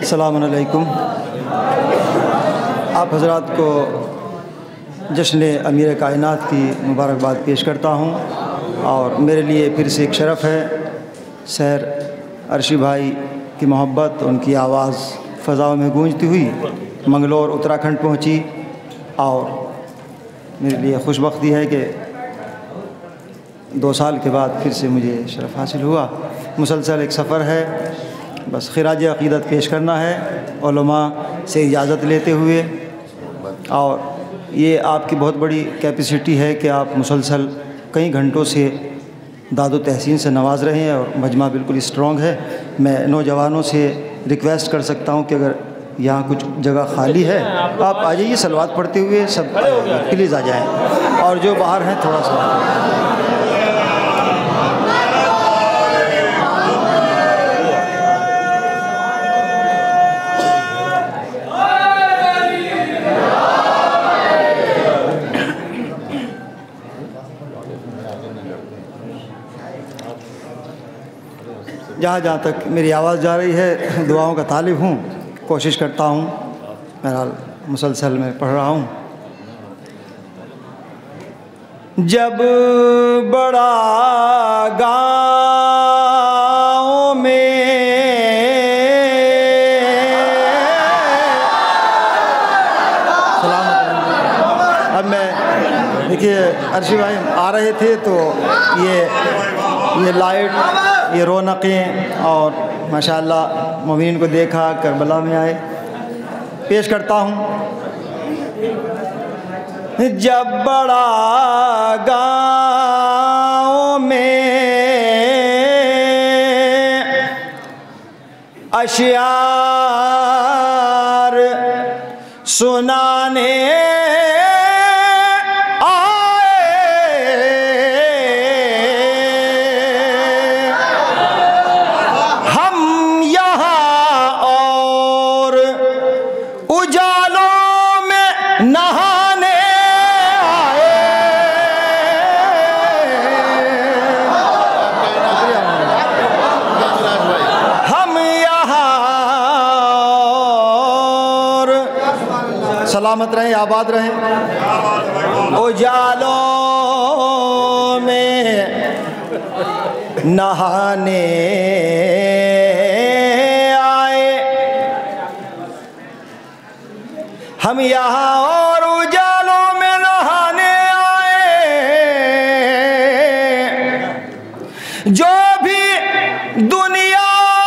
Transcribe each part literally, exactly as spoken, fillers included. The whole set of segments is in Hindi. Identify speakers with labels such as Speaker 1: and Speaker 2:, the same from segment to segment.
Speaker 1: अस्सलामु अलैकुम। आप हज़रात को जश्न अमीर कायनात की मुबारकबाद पेश करता हूँ और मेरे लिए फिर से एक शरफ़ है सैर अर्शी भाई की मोहब्बत, उनकी आवाज़ फ़ज़ाओं में गूंजती हुई मंगलौर उत्तराखंड पहुँची और मेरे लिए खुशबख्ती है कि दो साल के बाद फिर से मुझे शरफ़ हासिल हुआ। मुसलसल एक सफ़र है, बस खिराज अक़ीदत पेश करना है उलमा से इजाज़त लेते हुए। और ये आपकी बहुत बड़ी कैपेसिटी है कि आप मुसलसल कई घंटों से दादो तहसीन से नवाज़ रहे हैं और मजमा बिल्कुल स्ट्रॉन्ग है। मैं नौजवानों से रिक्वेस्ट कर सकता हूँ कि अगर यहाँ कुछ जगह खाली है आप आ जाइए, सलवात पढ़ते हुए सब प्लीज़ आ जाएँ, और जो बाहर हैं थोड़ा सा जहाँ जहाँ तक मेरी आवाज़ जा रही है दुआओं का तालिब हूँ, कोशिश करता हूँ, बहरहाल मुसलसल में पढ़ रहा हूँ। जब बड़ा गाँव में सलाम। अब मैं देखिए अर्शी भाई आ रहे थे तो ये ये लाइट, ये रौनकें और माशाअल्लाह मोमिन को देखा, करबला में आए। पेश करता हूँ। जब बड़ा गाँव में अशियार सुनाने सलामत रहें, आबाद रहें। उजालों में नहाने आए हम यहाँ और उजालों में नहाने आए। जो भी दुनिया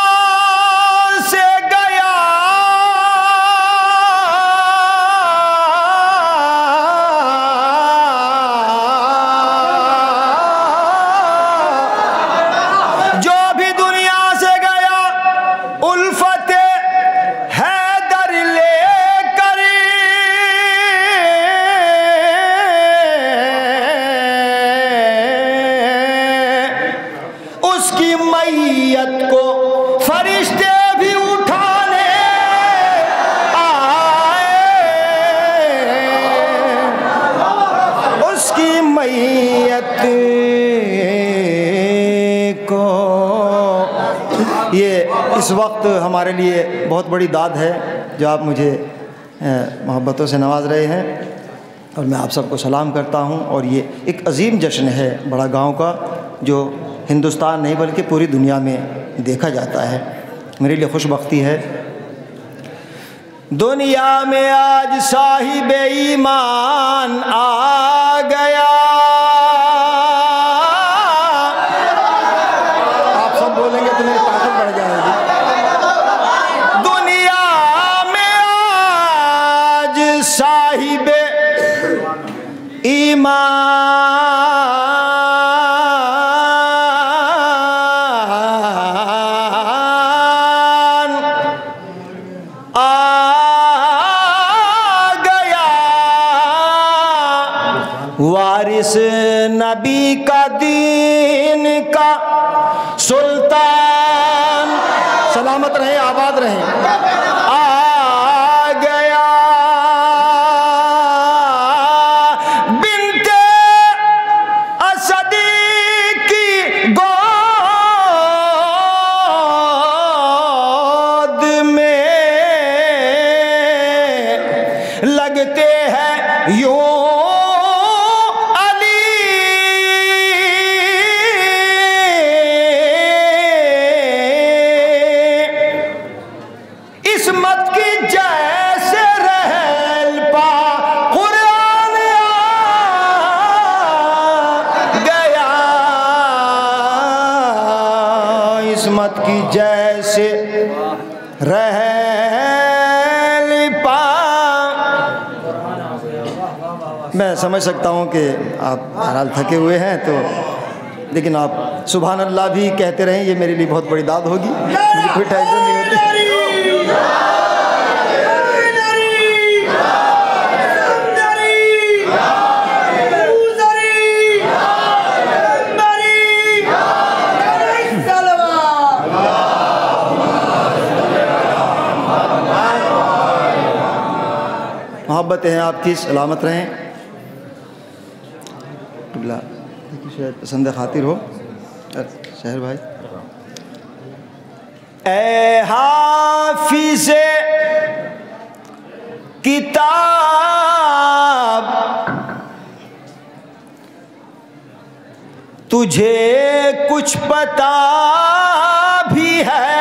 Speaker 1: इस वक्त हमारे लिए बहुत बड़ी दाद है जो आप मुझे मोहब्बतों से नवाज़ रहे हैं और मैं आप सबको सलाम करता हूं। और ये एक अजीम जश्न है बड़ा गांव का, जो हिंदुस्तान नहीं बल्कि पूरी दुनिया में देखा जाता है। मेरे लिए खुशबख्ती है। दुनिया में आज साहिब ईमान आ गया। आप सब बोलेंगे तो मेरी ताकत बढ़ जाएगी। साहिब ईमान आ गया, वारिस नबी का दीन का सुल्तान। सलामत रहे, आबाद रहे। गोद में लगते हैं यूं अली, इस्मत की जैसे रहल पा कुरान आ गया, इस्मत की जैसे रहल पा। मैं समझ सकता हूँ कि आप बहरहाल थके हुए हैं, तो लेकिन आप सुभान अल्लाह भी कहते रहें, ये मेरे लिए बहुत बड़ी दाद होगी, मुझे कोई टेंशन नहीं होती। मोहब्बतें हैं आपकी, सलामत रहें। शायद पसंद खातिर हो शहर भाई। ए हाफिज़े किताब तुझे कुछ पता भी है,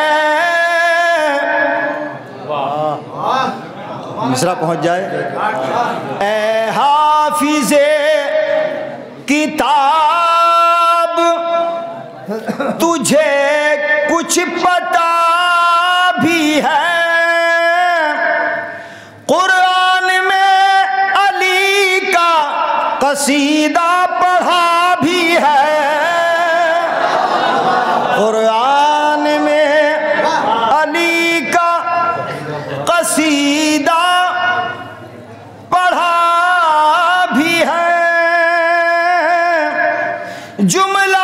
Speaker 1: मिसरा पहुंच जाए। ए हाफिज़े किताब तुझे कुछ पता भी है, कुरान में अली का कसीदा पढ़ा भी है, कुरान में अली का कसीदा पढ़ा भी है, जुमला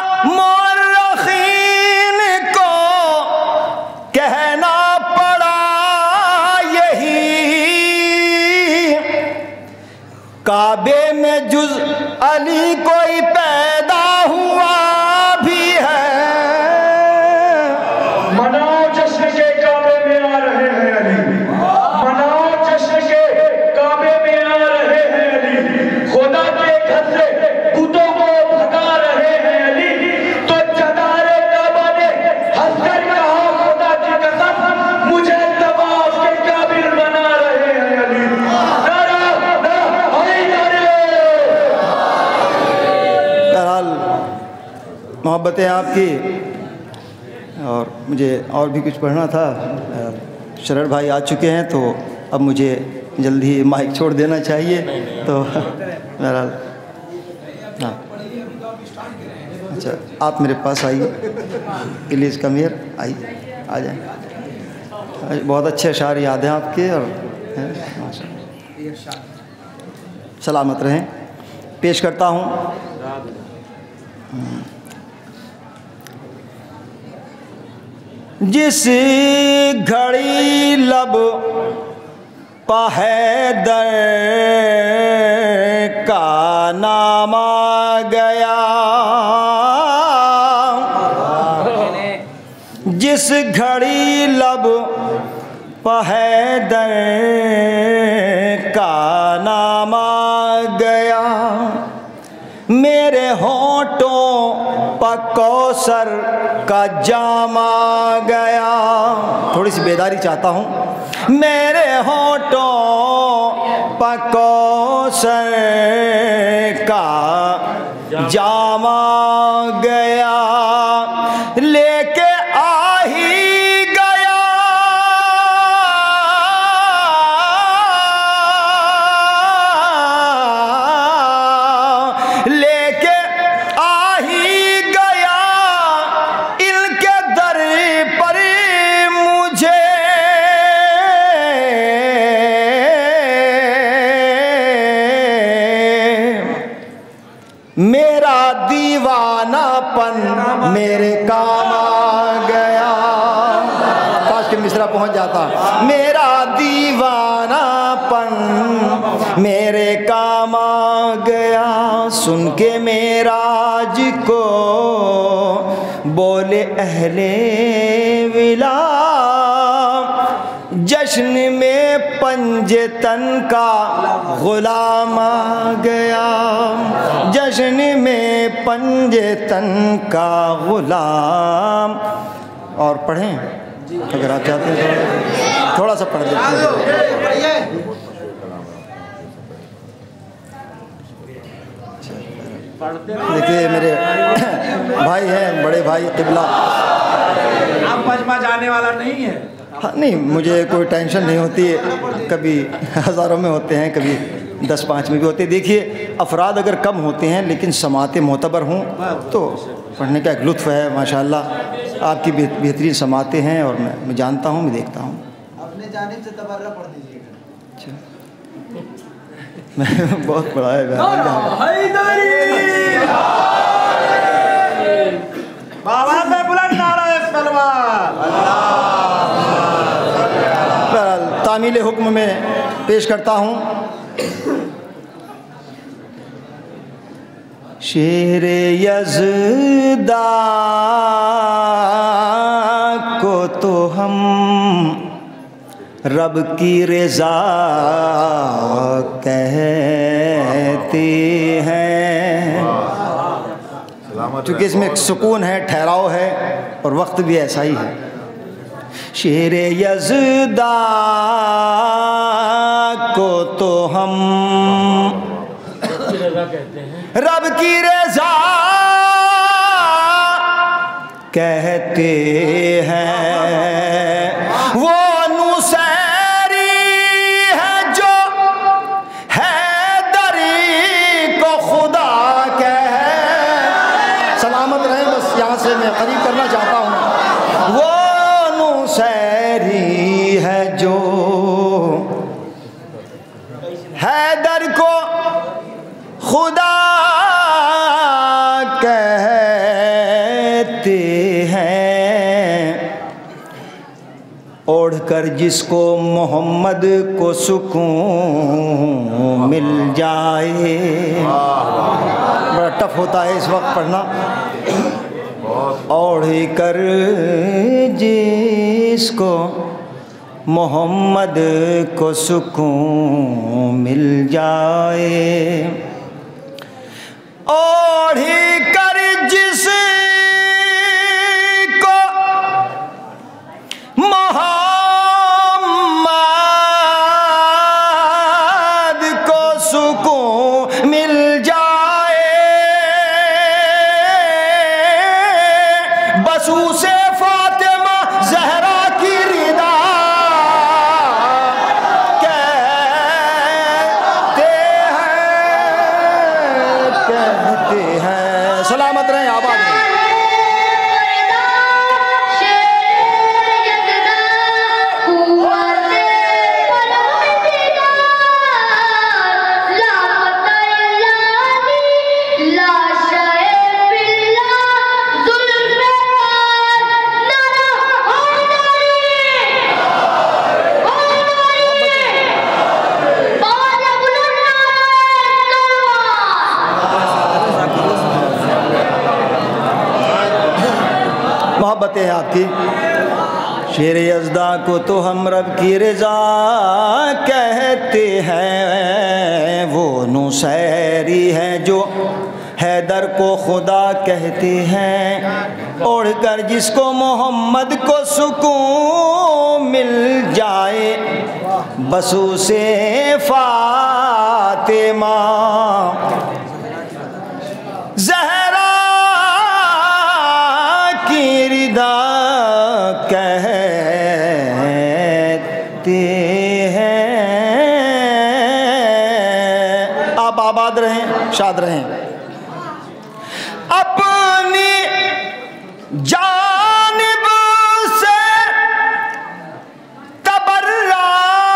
Speaker 1: मुअर्रिखीन को कहना पड़ा यही, काबे में जुज अली कोई पैदा हुआ भी है।
Speaker 2: मनाओ जश्न के काबे में आ रहे हैं अली, मनाओ जश्न के काबे में आ रहे हैं अली, खुदा के घर से बुतों को भगा रहे हैं अली, तो चदारे काबा ने हंसकर कहा खुदा की कसम मुझे तवाफ के काबिल बना रहे हैं अली। नारा नारा हैदर।
Speaker 1: बहरहाल मोहब्बतें आपकी, और मुझे और भी कुछ पढ़ना था। शरण भाई आ चुके हैं, तो अब मुझे जल्दी माइक छोड़ देना चाहिए। तो बहरहाल हाँ, अच्छा आप मेरे पास आइए, प्लीज़ कम हियर, आइए, आ जाएं। बहुत अच्छे अशार याद हैं आपके, और सलामत रहें। पेश करता हूँ जिस घड़ी लब पहैदर का नाम आ गया, जिस घड़ी लब पहैदर का नाम आ गया, मेरे होंठों पर कौसर का जाम आ गया। थोड़ी सी बेदारी चाहता हूँ। मेरे होंठों पर कौसर का जाम आ गया, लेके आ ही गया लेके आ ही गया इनके दर पर मुझे, मेरा दीवानापन मेरे काम आ गया। काश के मिसरा पहुंच जाता। मेरा दीवानापन मेरे काम आ गया, सुन के मेराज को बोले अहले विला, जश्न में पंजे तन का गुलाम आ गया, जश्न में पंजे तन का गुलाम। और पढ़ें अगर आप चाहते हैं तो थोड़ा सा पढ़ देते हैं। देखिए मेरे भाई हैं, बड़े भाई किबला।
Speaker 3: आप मजमा जाने वाला नहीं है?
Speaker 1: हाँ नहीं, मुझे कोई टेंशन नहीं होती है, कभी हज़ारों में होते हैं, कभी दस पाँच में भी होते हैं। देखिए अफराद अगर कम होते हैं लेकिन समातें मोतबर हों तो पढ़ने का एक लुत्फ़ है। माशाअल्लाह आपकी बेहतरीन समातें हैं और मैं मैं जानता हूँ, मैं देखता हूँ।
Speaker 4: अपने जानिब से तबर्रा पढ़ दीजिएगा।
Speaker 1: अच्छा मैं बहुत बड़ा है
Speaker 3: बाबा से बुलंद नारा तलवार।
Speaker 1: तामील हुक्म में पेश करता हूँ। शेर यज़दा को तो हम रब की रज़ा कहते हैं, क्योंकि इसमें एक सुकून है, ठहराव है और वक्त भी ऐसा ही है। शेर यज़दा को तो हम रब की रज़ा कहते हैं, वो नुसैरी है जो हैदरी को खुदा कह। सलामत रहें, बस यहाँ से मैं करीब करना चाहता हूँ। वो नुसैरी है जो हैदर को खुदा कहते हैं, ओढ़कर जिसको मोहम्मद को सुकून मिल जाए। बड़ा टफ होता है इस वक्त पढ़ना। ओढ़ कर जिसको मोहम्मद को सुकून मिल जाए, ओढ़ कर जिसको मोहम्मद को सुकून मिल जाए, बस उसे फातिमा ज़हरा की रिदा कहते हैं, कहते हैं। सलामत रहें, आबाद रहें। मोहब्बतें हैं आपकी। शेर यज़दा को तो हम रब की रज़ा कहते हैं, वो नुसैरी है जो हैदर को खुदा कहते हैं, ओढ़कर जिसको मोहम्मद को सुकून मिल जाए, बस उसे फातिमा ज़हरा की रिदा कहते हैं। आप आबाद रहें, शाद रहें। अपनी जानिब से तबर्रा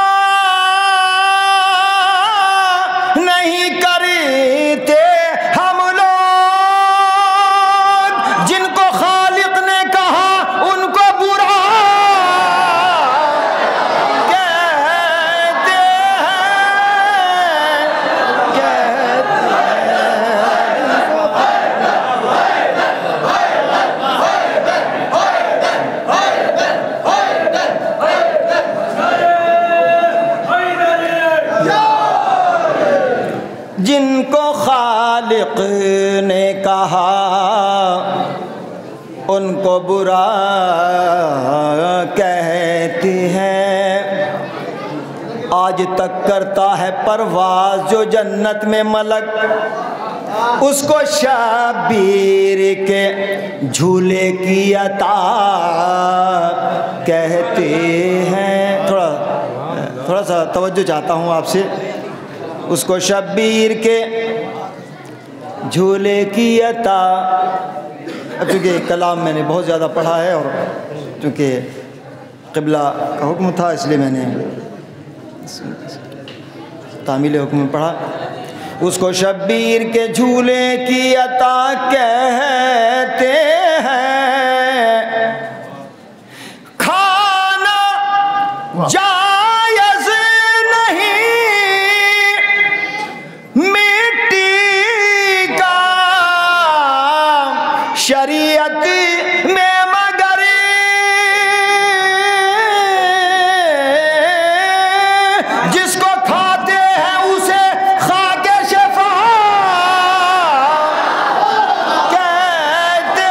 Speaker 1: नहीं करते हम लोग, जिनको खालिक ने कहा उनको बुरा कहते हैं, कहते हैं। खालिक ने कहा उनको बुरा कहती हैं। आज तक करता है परवाज़ जो जन्नत में मलक, उसको शबीर के झूले की अता कहते हैं। थोड़ा थोड़ा सा तवज्जो चाहता हूँ आपसे। उसको शबीर के झूले की अता। अब चूँकि कलाम मैंने बहुत ज़्यादा पढ़ा है और चूँकि क़िबला का हुक्म था इसलिए मैंने तामील हुक्म में पढ़ा। उसको शबीर के झूले की अता कहते हैं। खाना जायज़ नहीं मिट्टी का शरीयत में, मगर जिसको खाते हैं उसे खाके शफा कहते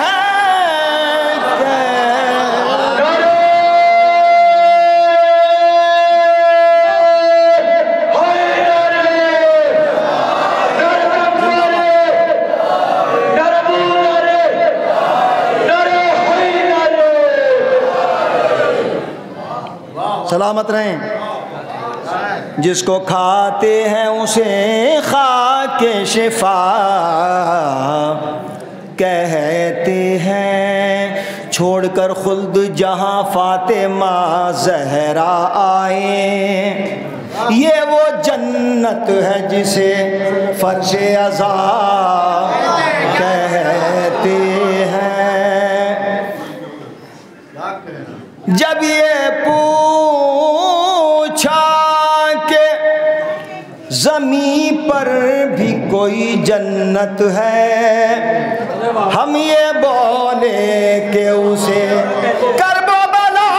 Speaker 1: हैं। सलामत रहें। जिसको खाते हैं उसे खाके शिफा कहते हैं। छोड़कर खुल्द जहाँ फातिमा ज़हरा आए, ये वो जन्नत है जिसे फर्शे अज़ा कहते हैं। जब ये पूछा ज़मीं पर भी कोई जन्नत है, हम ये बोले कि उसे करबो बला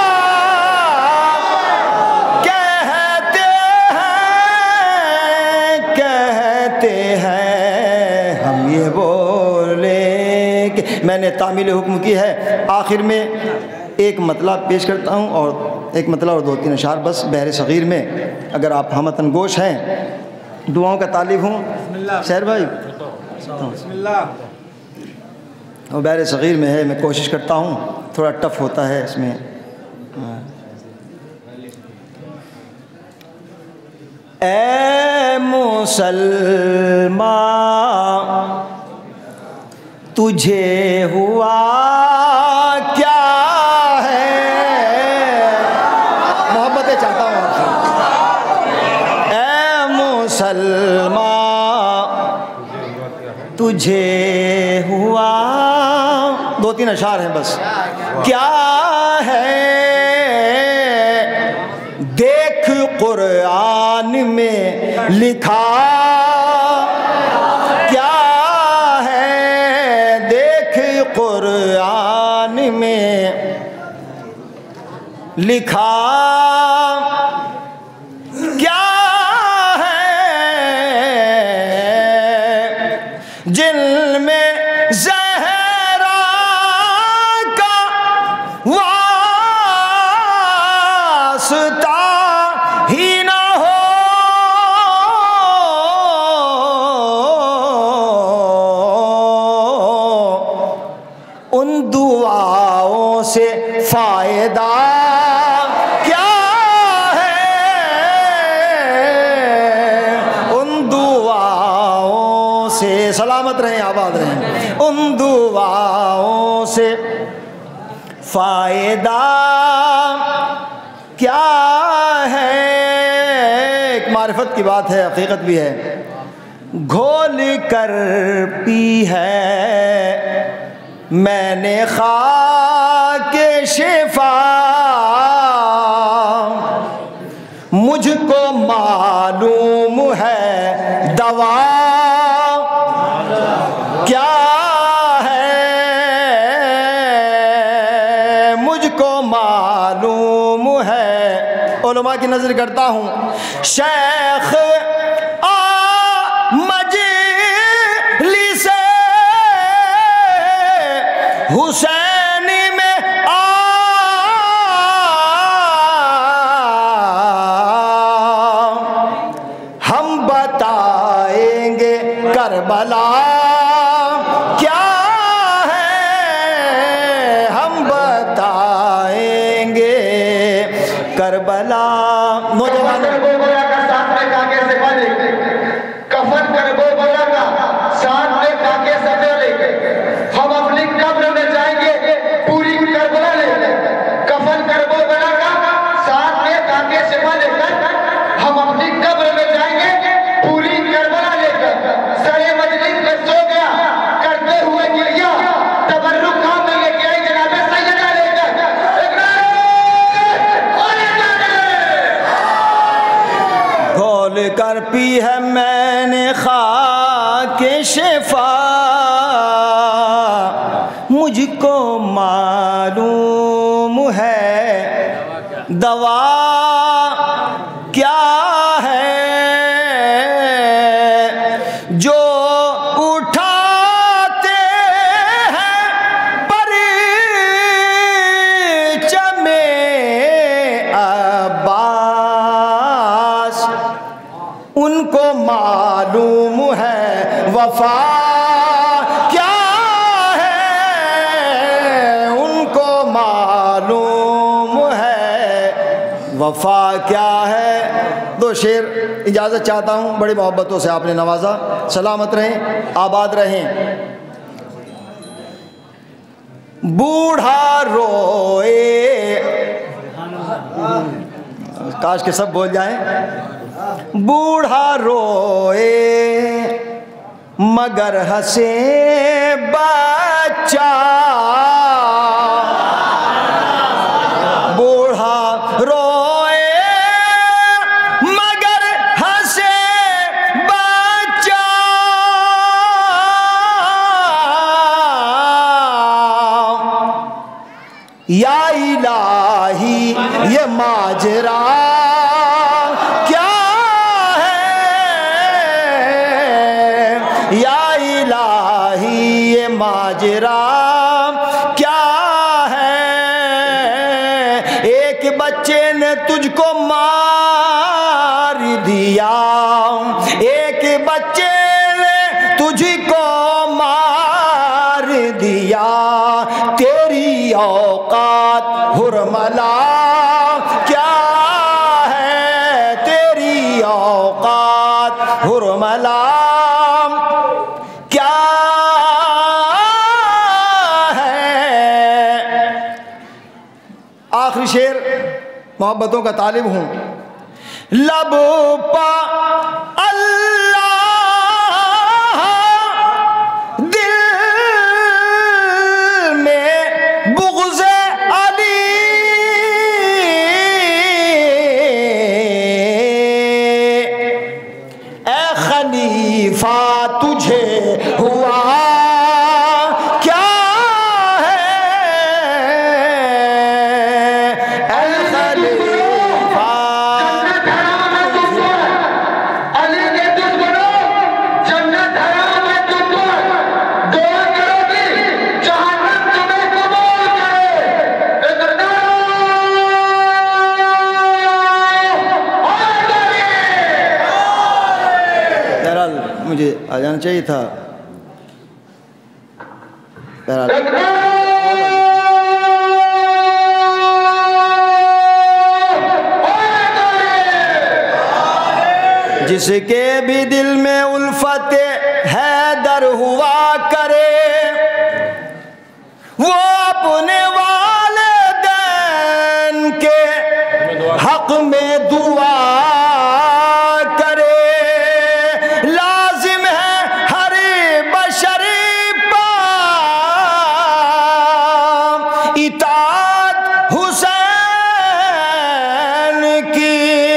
Speaker 1: कहते हैं कहते हैं। हम ये बोले कि मैंने तामील हुक्म की है। आखिर में एक मतलब पेश करता हूँ और एक मतलब और दो तीन अशार बस बहर सग़ीर में। अगर आप हमतन गोश हैं, दुआओं का तालिब हूँ शहर भाई, और बहर सग़ीर में है, मैं कोशिश करता हूँ। थोड़ा टफ होता है इसमें। ए मुसलमान तुझे हुआ क्या है, मोहब्बतें चाहता हूँ आपसे। ए मुसलमान तुझे हुआ, दो तीन अशार हैं बस। क्या है देख कुरान में लिखा, क्या है देख कुरान में लिखा, क्या है जिन में ज़हरा का वास्ता ही ना हो। उन दुआओं से फ़ायदा क्या है, उन दुआओं से सलामत रहें, आबाद रहें। उन दुआओं से फ़ायदा क्या है। एक मारिफत की बात है, हकीकत भी है। घोल कर पी है मैंने खाके शिफा, मुझको मालूम है दवा क्या है, मुझको मालूम है। उलमा की नज़र करता हूँ। शेख करबला। नौजवान
Speaker 2: कफन कर वो बला का साथ में काके सफे लेके हम अपनी कब्र में जाएंगे पूरी करबला लेके। कफन कर वो बला का साथ में काके सफे लेकर हम अपनी कब्र में जाएंगे पूरी करबला लेकर। सरे मजलिस में सो गया करते हुए गिरिया तबर्रुक काम में लेके आई जनाबे सैयदा लेकर।
Speaker 1: घोल कर पी है मैंने खाके शिफा, मुझको मालूम है दवा क्या है। जो उठाते हैं परिचमे अब्बास, उनको मालूम है वफा क्या है। उनको मालूम है वफा क्या है। दो शेर इजाज़त चाहता हूँ, बड़ी मोहब्बतों से आपने नवाजा। सलामत रहें, आबाद रहें। बूढ़ा रोए, काश के सब बोल जाएं। बूढ़ा रोए मगर हंसे बच्चा, बूढ़ा रोए मगर हंसे बच्चा। या इलाही ये माजरा क्या है। या इलाही ये माजरा क्या है। एक बच्चे ने तुझको मार दिया, एक बच्चे ने तुझको मार दिया। तेरी औकात हुरमला क्या है। तेरी औकात हुरमला क्या है। आखिरी शेर, मोहब्बतों का तालिब हूं। लब पा अल्लाह, दिल में बुग़्ज़े अली। ए खलीफा तुझे हुआ क्या है। ए खलीफा
Speaker 2: अली के दुश्मनों जन्नत हराम है तुम पर। दुआ करोगी जहन्नम तुम्हें कबूल करे।
Speaker 1: बहरहाल मुझे आ जाना चाहिए था। बहरहाल जिसके भी दिल में उल्फत हैदर हुआ करे, वो अपने वालिदैन के हक में दुआ करे। लाजिम है हर बशर पर इताअत हुसैन की,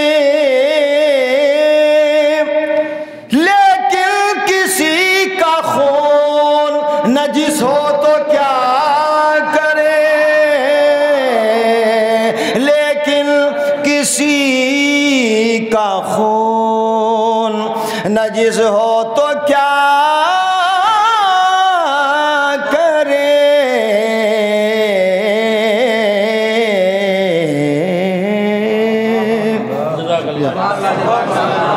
Speaker 1: लेकिन किसी का खून नजिस हो तो क्या करे। लेकिन किसी का खून नजिस हो तो क्या करे।
Speaker 5: जज़ाकल्लाह।